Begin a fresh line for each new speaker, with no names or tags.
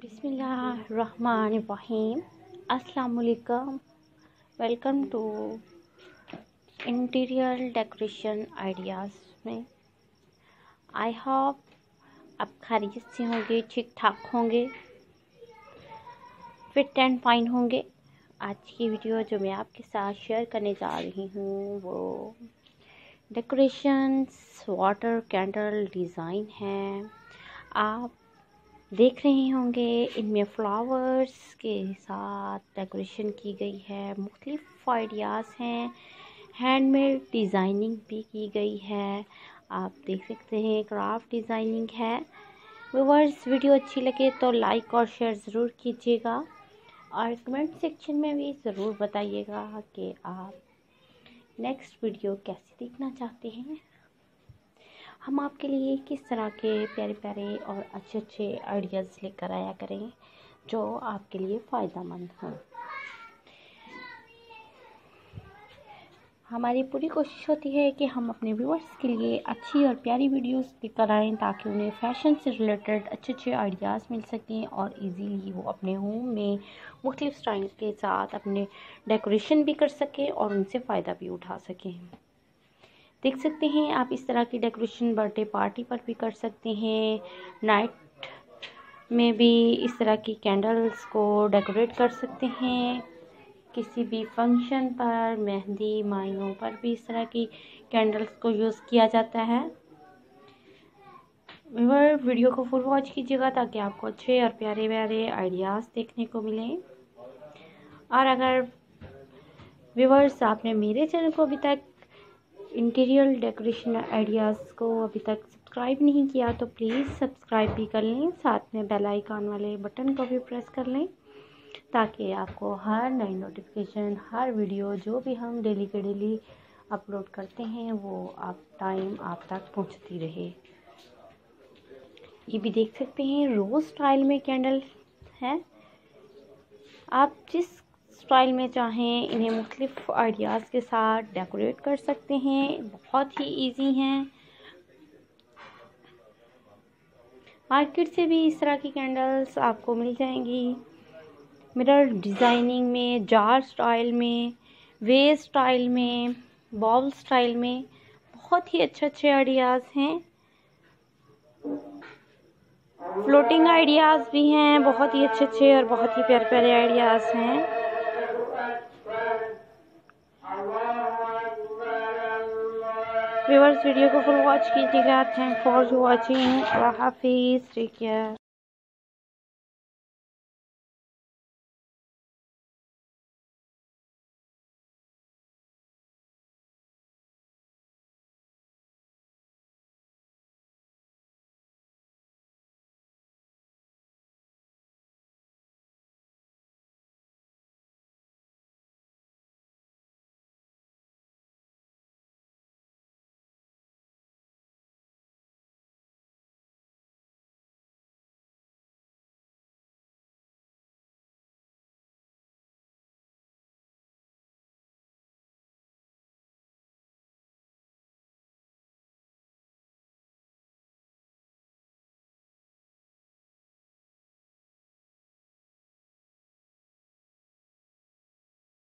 बिस्मिल्लाहिर्रहमानिर्रहीम। अस्सलाम वालेकुम। Welcome to interior decoration ideas में। आई होप आप खैरियत से होंगे, ठीक ठाक होंगे, फिट एंड फाइन होंगे। आज की वीडियो जो मैं आपके साथ शेयर करने जा रही हूँ वो डेकोरेशंस वाटर कैंडल डिज़ाइन है। आप देख रहे होंगे इनमें फ्लावर्स के साथ डेकोरेशन की गई है। मुख्तलिफ आइडियाज़ हैं, हैंडमेड डिज़ाइनिंग भी की गई है। आप देख सकते हैं क्राफ्ट डिज़ाइनिंग है। व्यूअर्स, वीडियो अच्छी लगे तो लाइक और शेयर ज़रूर कीजिएगा और कमेंट सेक्शन में भी ज़रूर बताइएगा कि आप नेक्स्ट वीडियो कैसे देखना चाहते हैं। हम आपके लिए किस तरह के प्यारे प्यारे और अच्छे अच्छे आइडियाज़ लेकर आया करें जो आपके लिए फ़ायदेमंद हों। हमारी पूरी कोशिश होती है कि हम अपने व्यूअर्स के लिए अच्छी और प्यारी वीडियोस लेकर आएँ ताकि उन्हें फ़ैशन से रिलेटेड अच्छे अच्छे आइडियाज़ मिल सकें और इजीली वो अपने होम में मुख्तलिफ स्टाइल के साथ अपने डेकोरेशन भी कर सकें और उनसे फ़ायदा भी उठा सकें। देख सकते हैं आप इस तरह की डेकोरेशन बर्थडे पार्टी पर भी कर सकते हैं। नाइट में भी इस तरह की कैंडल्स को डेकोरेट कर सकते हैं। किसी भी फंक्शन पर, मेहंदी माइयों पर भी इस तरह की कैंडल्स को यूज़ किया जाता है। वीडियो को फुल वॉच कीजिएगा ताकि आपको अच्छे और प्यारे प्यारे आइडियाज़ देखने को मिलें। और अगर व्यूअर्स आपने मेरे चैनल को अभी तक इंटीरियर डेकोरेशन आइडियाज़ को अभी तक सब्सक्राइब नहीं किया तो प्लीज़ सब्सक्राइब भी कर लें, साथ में बेल आइकन वाले बटन को भी प्रेस कर लें ताकि आपको हर नई नोटिफिकेशन, हर वीडियो जो भी हम डेली के डेली अपलोड करते हैं वो आप तक पहुंचती रहे। ये भी देख सकते हैं रोज़ स्टाइल में कैंडल है। आप जिस स्टाइल में चाहें इन्हें मुख्तलिफ आइडियाज़ के साथ डेकोरेट कर सकते हैं। बहुत ही इजी हैं। मार्केट से भी इस तरह की कैंडल्स आपको मिल जाएंगी। मिरर डिज़ाइनिंग में, जार स्टाइल में, वेव स्टाइल में, बॉल स्टाइल में बहुत ही अच्छे आइडियाज़ हैं। फ्लोटिंग आइडियाज़ भी हैं, बहुत ही अच्छे और बहुत ही प्यारे प्यारे आइडियाज़ हैं। व्यूअर्स, वीडियो को फुल वॉच कीजिएगा। Thank for watching. अल्लाह हाफिज़। Take care.